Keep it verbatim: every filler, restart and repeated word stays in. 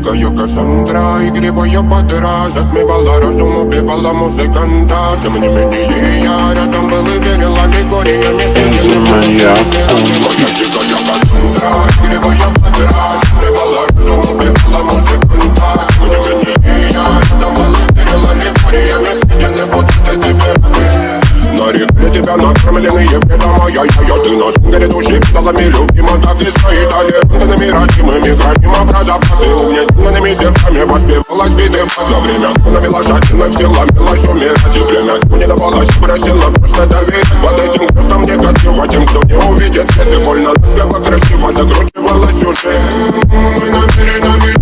Дикая Кассандра, игривая подра, затмевала разум, убивала музыканта. Тем не менее я рядом был и верил аллегориями. Моя дикая Кассандра, игривая подра, затмевала разум, убивала музыканта. Тем не менее я рядом был и верил аллегориями. Я не буду тебе нарекли тебя накормленные бредом, ай-яй-яй. Ты на сунгере души педалами любима, так и свои талентами родимыми храним образопасы. Угнетенными сердцами воспевалась биты за время навела жадных сил, ломилась умирать. И время не давалось, просила просто доверить. Под этим крутом негатива тем, кто не увидит свет. И больно ласково красиво закручивалась уже. Мы намерены